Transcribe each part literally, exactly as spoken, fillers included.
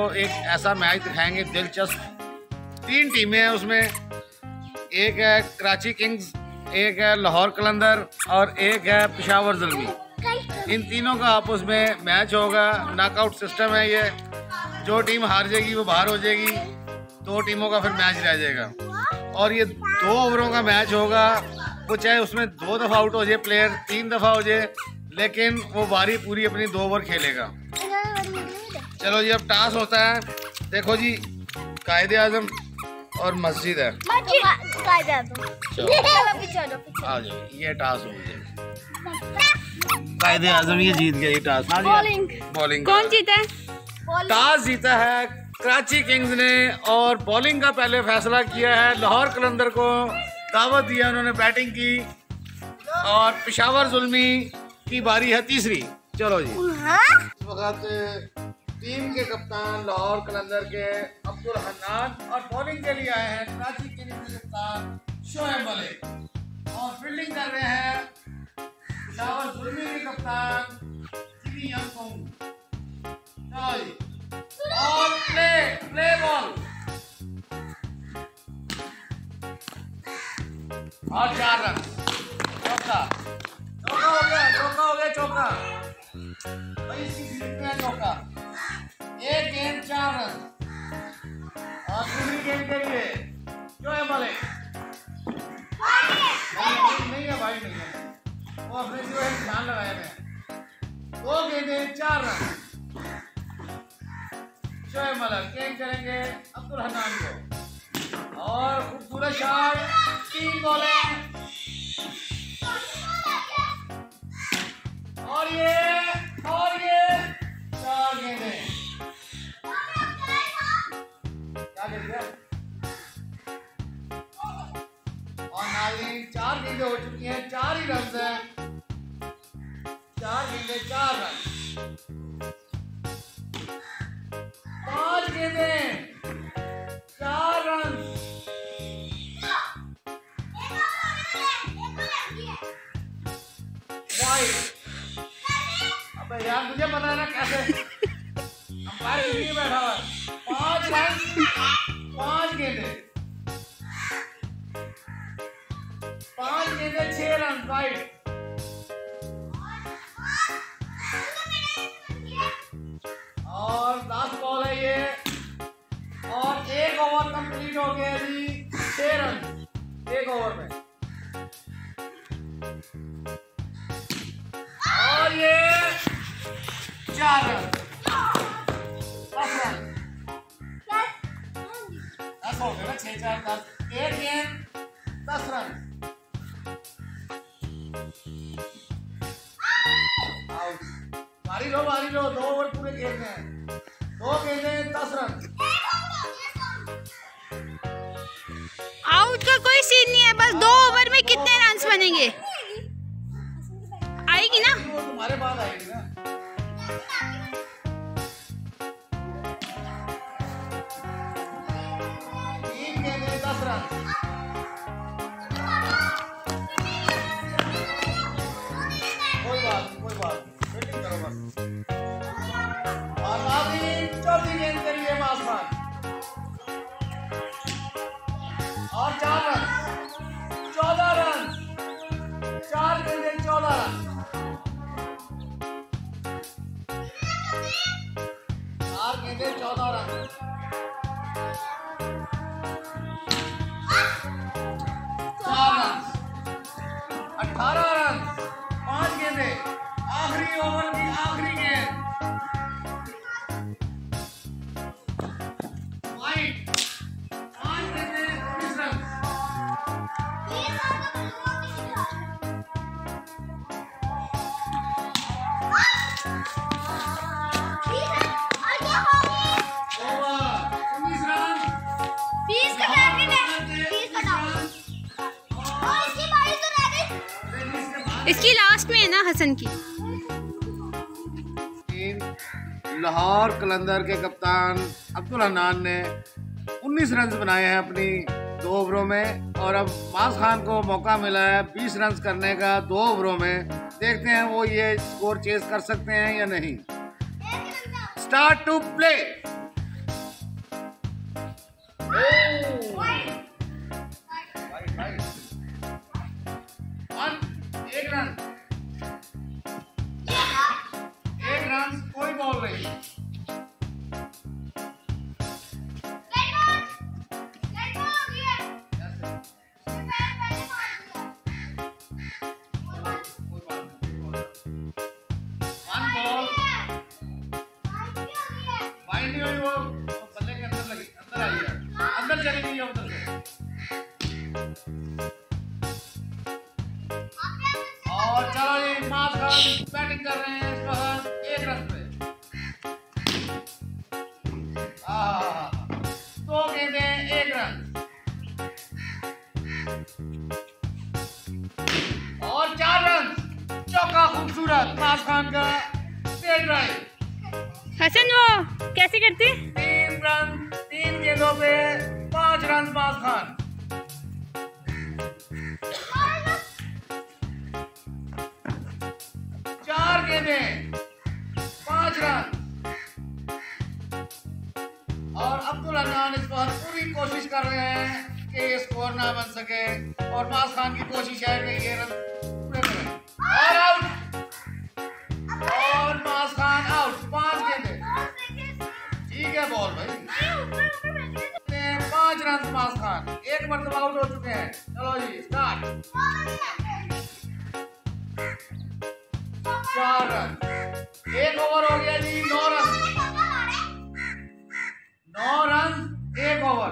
एक ऐसा मैच दिखाएंगे दिलचस्प। तीन टीमें हैं उसमें, एक है कराची किंग्स, एक है लाहौर कलंदर और एक है पेशावर ज़ुल्मी। इन तीनों का आपस में मैच होगा। नॉकआउट सिस्टम है ये। जो टीम हार जाएगी वो बाहर हो जाएगी, दो टीमों का फिर मैच रह जाएगा। और ये दो ओवरों का मैच होगा। वो चाहे उसमें दो दफ़ा आउट हो जाए प्लेयर, तीन दफ़ा हो जाए, लेकिन वो बारी पूरी अपनी दो ओवर खेलेगा। चलो जी, अब टास होता है। देखो जी, कायदे आजम और मस्जिद है। आ जाओ, ये टास हो गया। कायदे आजम ये जीत गया ये टास। बॉलिंग बॉलिंग कौन जीता है? टास जीता है कराची किंग्स ने, और बॉलिंग का पहले फैसला किया है। लाहौर कलंदर को दावत दिया, उन्होंने बैटिंग की, और पेशावर ज़ुल्मी की बारी है तीसरी। चलो जी, इस वक्त टीम के कप्तान लाहौर कलंदर के अब्दुल हन्नान और बॉलिंग के लिए आए हैं कराची किंग्स के कप्तान शोएब मलिक, और फील्डिंग कर रहे हैं पेशावर ज़ुल्मी के कप्तान और प्ले प्ले बॉल और चार रन। चौका चौका हो गया, चौका हो गया, चौका भाई, इसकी सीट में चौका। एक गेंद चार रन, और दूसरी गेंद के लिए जो है मलिक नहीं, नहीं है भाई, नहीं है, वो अपने जो है ध्यान लगाया है। दो गेंदें चार रन। शोएब मलिक गेंद करेंगे अब्दुल हन्नान को, और खूबसूरत शॉट, तीन बॉलें, और ये और ये चार गेंदें। क्या गेंदें? और नाज़रीन, चार गेंदें हो चुकी हैं, चार ही रन हैं, चार गेंदें चार रन। पांच गेंदें चार रन। अबे यार, मुझे पता है ना कैसे अंपायर के लिए बैठा हुआ। पांच रन, पांच गेंदें, पांच गेंदें छह रन। वाइड, और लास्ट बॉल है ये, और एक ओवर कंप्लीट हो गया अभी। छह रन एक ओवर में, और ये चार रन, दस रन, दस हो गए ना, छह चार दस। एक गेंद दस रन। बारी लो, बारी लो, दो ओवर पूरे खेलने हैं, दो गेंदें दस रन। आउट का कोई सीन नहीं है, बस दो ओवर में कितने रन्स बनेंगे आएगी ना, वो तुम्हारे बाद आएगी ना। तीन गेंदें दस रन। कोई बात नहीं, कोई बात नहीं, फील्डिंग करो बस। और नाज़रीन, चौथी गेंद के लिए माज़ खान, और चार रन, चौदह रन, चार गेंदें चौदह रन। चार गेंदें चौदह रन। चार रन, अठारह रन, पांच गेंदें, आखिरी ओवर की आखिरी गेंद। वाइड, पांच गेंदें उन्नीस रन। इसकी लास्ट में है ना हसन की। लाहौर कलंदर के कप्तान अब्दुल हन्नान ने उन्नीस रन बनाए हैं अपनी दो ओवरों में, और अब माज़ खान को मौका मिला है बीस रन करने का दो ओवरों में। देखते हैं वो ये स्कोर चेज कर सकते हैं या नहीं। Start to play. एक रन एक रन कोई बॉल नहीं। बल्ले के अंदर लगी, अंदर आई है, अंदर चली गई है उधर से। और चलो जी, माज खान बैटिंग कर रहे हैं इस वक्त एक रन पे। दो गेंदें एक रन और चार रन। चौका खूबसूरत माज खान का स्ट्रेट ड्राइव। हसन वो कैसे करते? तीन रन तीन गेंदों पे पांच रन माज खान। चार गेंदें पांच रन और अब्दुल हन्नान इस पर पूरी कोशिश कर रहे हैं कि ये स्कोर ना बन सके और माज खान की कोशिश है कि ये रन पूरे करें। और आउट और माज खान आउट। पांच गेंदें ठीक है बॉल भाई। पांच रन माज खान एक मरतबा आउट हो चुके हैं। चलो जी स्टार्ट। चार रन एक ओवर हो गया जी। नौ रन नौ रन एक ओवर।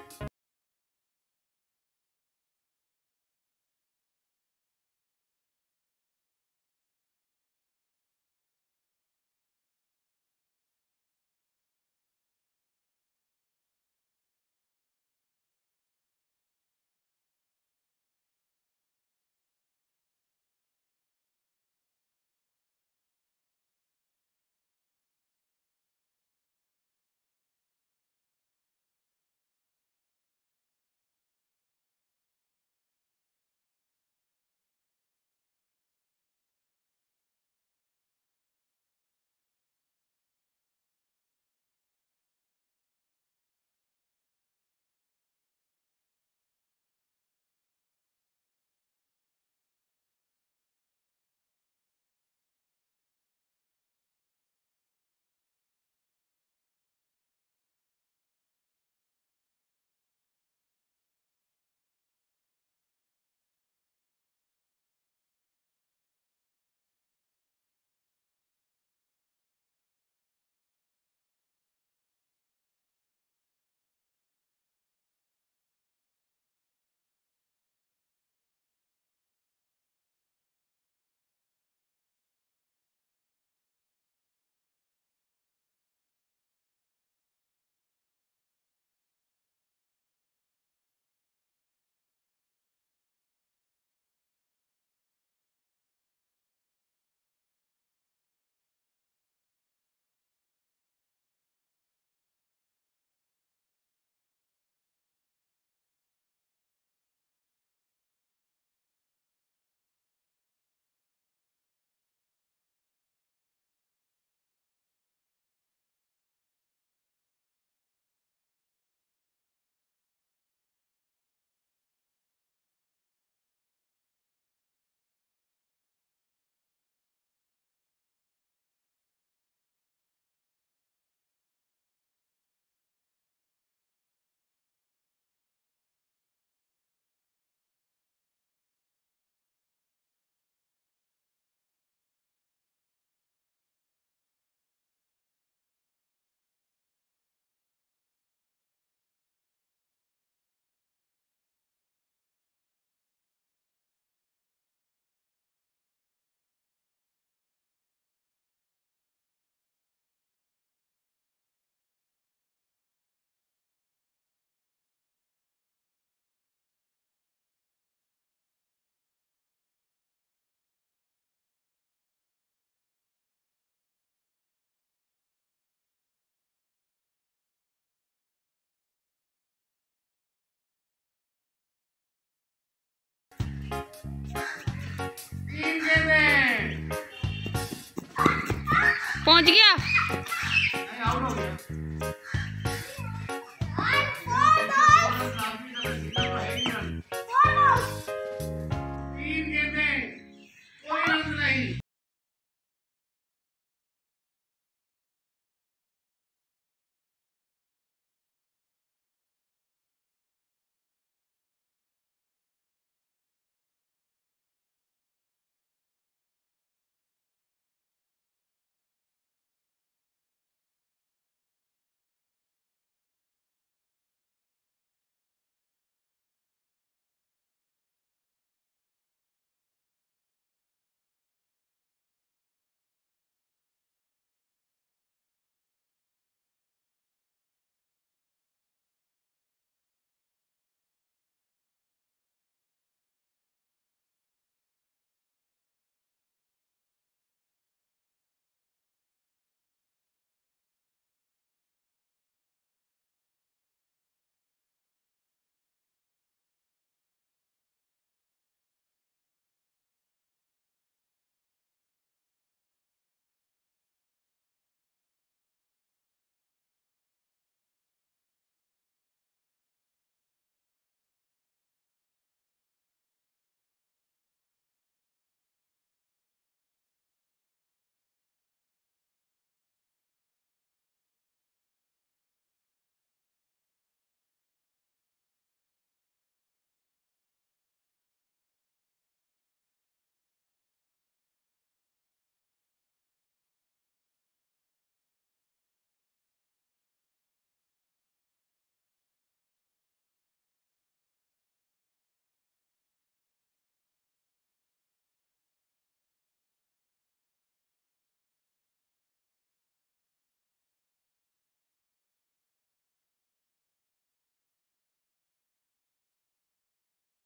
पहुंच गया। नहीं, आउट हो गया।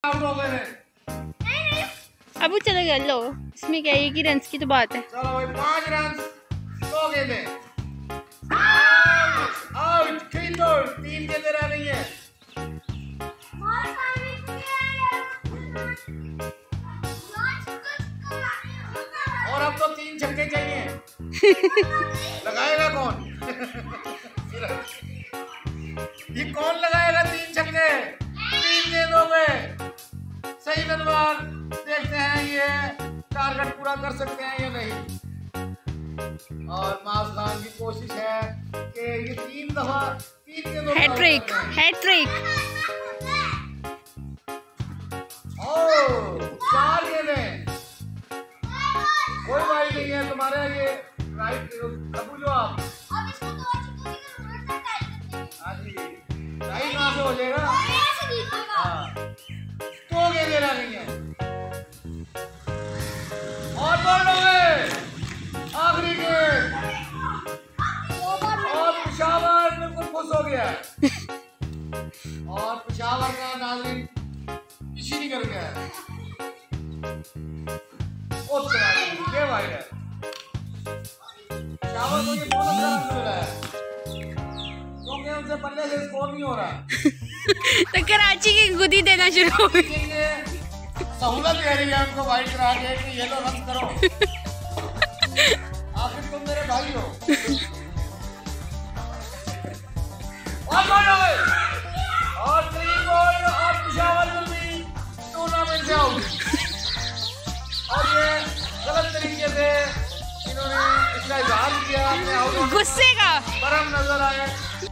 आउट हो गए। अब चलो गया लो, इसमें क्या है कि रन्स की तो बात है। चलो भाई पांच रन, दो गेंदे आउट, तीन दौड़, तीन गेंदे रह गई है। और अब तो तीन छक्के चाहिए। लगाएगा कौन? ये कौन लगाएगा तीन छक्के तीन गेंदों में? सही गेंदबाज, देखते हैं ये टारगेट पूरा कर सकते हैं या नहीं। और माज खान की कोशिश है कि ये तीन दफा तीन गेंदों में हैट्रिक, हैट्रिक। ओह, चार गेंदे, कोई भाई नहीं है तुम्हारे ये राइट कबूलो आप। हाँ जी, राइट कहाँ से हो जाएगा? हाँ, दो गेंदे रह गई हैं और बोल गए आखिरी गेंद और पेशावर बिल्कुल खुश हो गया और पेशावर का नाज़रीन इसी नहीं कर गया है। ये भाई है पेशावर को ये बहुत अच्छा रन मिला है क्योंकि उनसे बल्ले से स्कोर नहीं हो रहा। तो कराची की गुदी देना शुरू हो गई। सहूलत दे रही है उनको वाइट करा के कि ये लो रन करो। आखिर तुम मेरे भाई हो। और बॉल हो गए और थ्री बॉल और पेशावर विल बी टूर्नामेंट से आउट। और ये गलत तरीके से इन्होंने इसका इजहार किया अपने आउट गुस्से का। बरम नजर आए।